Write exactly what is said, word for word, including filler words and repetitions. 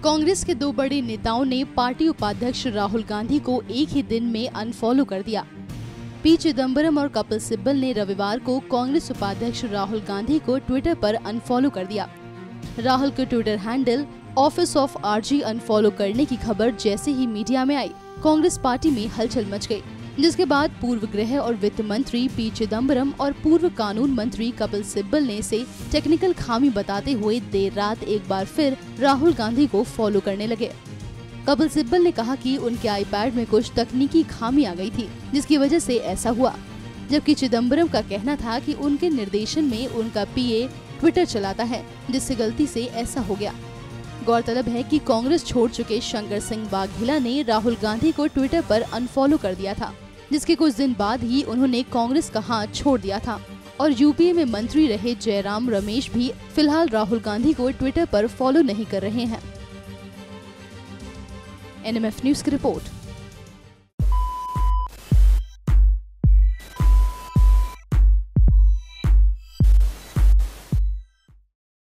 कांग्रेस के दो बड़े नेताओं ने पार्टी उपाध्यक्ष राहुल गांधी को एक ही दिन में अनफॉलो कर दिया। पी चिदम्बरम और कपिल सिब्बल ने रविवार को कांग्रेस उपाध्यक्ष राहुल गांधी को ट्विटर पर अनफॉलो कर दिया। राहुल के Twitter handle office of RG unfollow करने की खबर जैसे ही मीडिया में आई, कांग्रेस पार्टी में हलचल मच गई, जिसके बाद पूर्व गृह और वित्त मंत्री पी चिदम्बरम और पूर्व कानून मंत्री कपिल सिब्बल ने इसे टेक्निकल खामी बताते हुए देर रात एक बार फिर राहुल गांधी को फॉलो करने लगे। कपिल सिब्बल ने कहा कि उनके आईपैड में कुछ तकनीकी खामी आ गई थी, जिसकी वजह से ऐसा हुआ, जबकि चिदम्बरम का कहना था कि उनके निर्देशन में उनका पीए ट्विटर चलाता है, जिससे गलती से ऐसा हो गया। गौरतलब है कि कांग्रेस छोड़ चुके शंकर सिंह वाघेला ने राहुल गांधी को ट्विटर पर अनफॉलो कर दिया था, जिसके कुछ दिन बाद ही उन्होंने कांग्रेस का हाथ छोड़ दिया था। और यूपीए में मंत्री रहे जयराम रमेश भी फिलहाल राहुल गांधी को ट्विटर पर फॉलो नहीं कर रहे हैं। एन एम एफ न्यूज की रिपोर्ट।